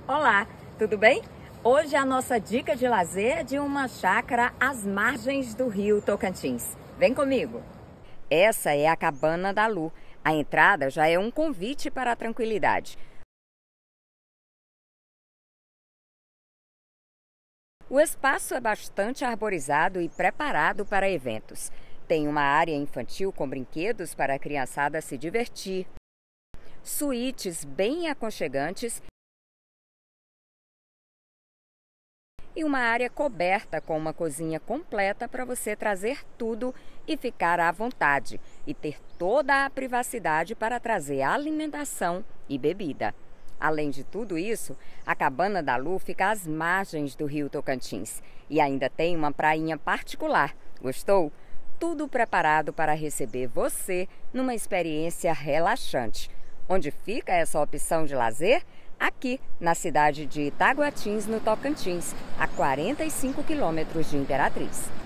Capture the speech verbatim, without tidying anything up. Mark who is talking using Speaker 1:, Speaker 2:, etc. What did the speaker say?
Speaker 1: Olá, tudo bem? Hoje a nossa dica de lazer é de uma chácara às margens do rio Tocantins. Vem comigo! Essa é a Cabana da Lu. A entrada já é um convite para a tranquilidade. O espaço é bastante arborizado e preparado para eventos. Tem uma área infantil com brinquedos para a criançada se divertir, suítes bem aconchegantes e uma área coberta com uma cozinha completa para você trazer tudo e ficar à vontade e ter toda a privacidade para trazer alimentação e bebida. Além de tudo isso, a Cabana da Lu fica às margens do rio Tocantins e ainda tem uma prainha particular. Gostou? Tudo preparado para receber você numa experiência relaxante. Onde fica essa opção de lazer? Aqui, na cidade de Itaguatins, no Tocantins, a quarenta e cinco quilômetros de Imperatriz.